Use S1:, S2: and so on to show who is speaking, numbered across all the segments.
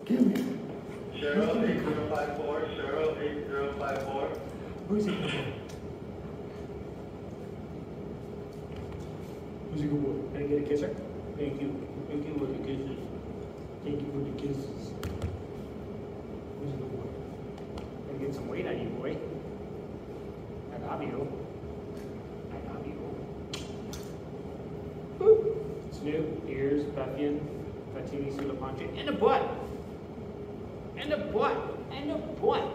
S1: Come here.
S2: Cheryl 8054, Cheryl 8054.
S1: Who's a good boy? Who's a good boy? Can I get a kisser? Thank you. Thank you for the kisses. Thank you for the kisses. Who's a good boy? Gotta get some weight on you, boy. I love you. I love you. Boop. Snoop, ears, Buffian, Fatini, Sulapanche, and a butt. And a butt. And a butt.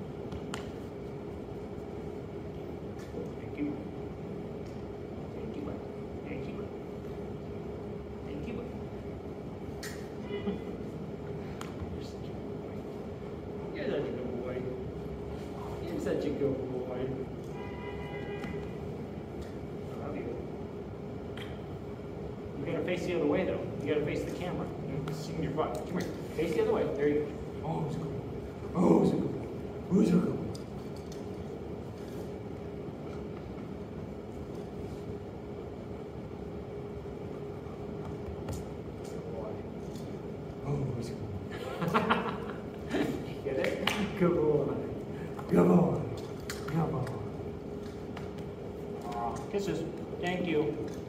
S1: Thank you. Thank you, bud. Thank you, bud. Thank you, bud. You're such a good boy. You're such a good boy. You're such a good boy. I love you. You gotta face the other way, though. You gotta face the camera. You're seeing your butt. Come here. Face the other way. There you go. Oh, it's a good boy. Oh, it's a good boy. Who's a good boy? Oh, it's a good boy. Get it? Good boy. Good boy. Good boy. Aw, kisses. Thank you.